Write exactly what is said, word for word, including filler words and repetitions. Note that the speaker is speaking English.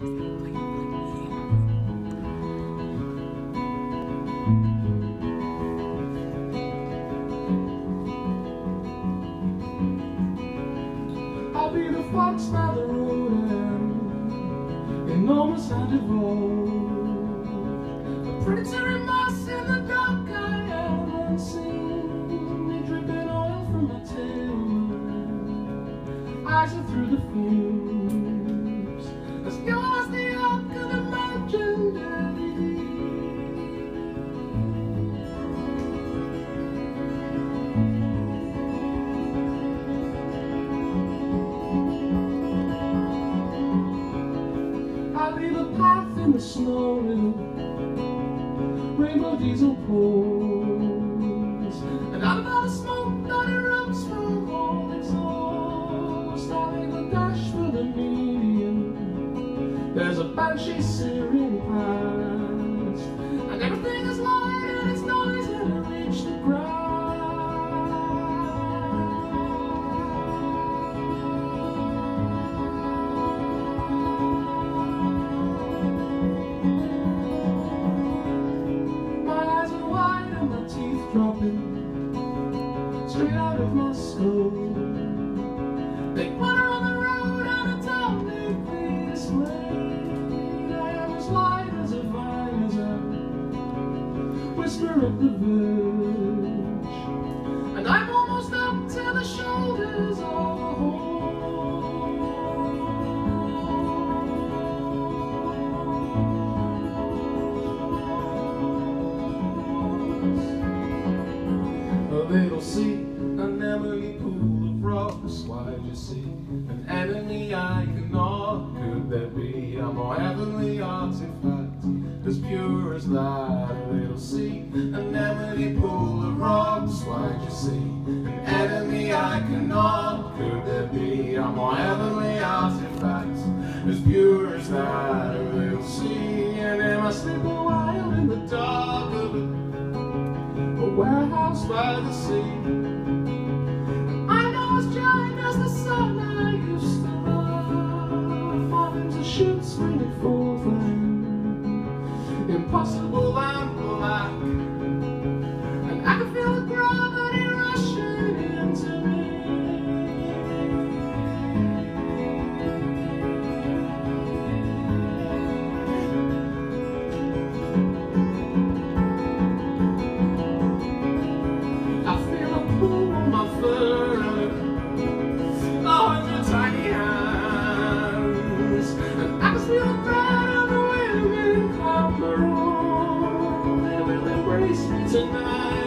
I'll be the fox by the road and enormous hand of old, a predatory moss in the dark I haven't seen, me dripping oil from my tail, eyes are through the fumes, as pure as the arc of imagined L E D. I leave a path in the snow with rainbow diesel poles, and out of all the smoke that erupts from all exhaust, I leave a dash for the median. There's a banshee searing past, and everything is light and its noise and it reached the ground. Dropping straight out of my skull, they put her on the road and a town they clean display. I am as light as a vine as a whisper of the verge, and I'm almost up to the shoulders of a horse. They don't see an Emily pool of rocks. Why'd you see an enemy I cannot? Could there be a more heavenly artifact as pure as that? They don't see an Emily pool of rocks. Why'd you see an enemy I cannot? Could there be a more heavenly artifact as pure as that? They don't see an Emma slip a while in the dark of it, a warehouse by the sea. I know as giant as the sun I used to love, farms and shoots springing forth and impossible and black, and I can feel the gravity rushing into me. Tonight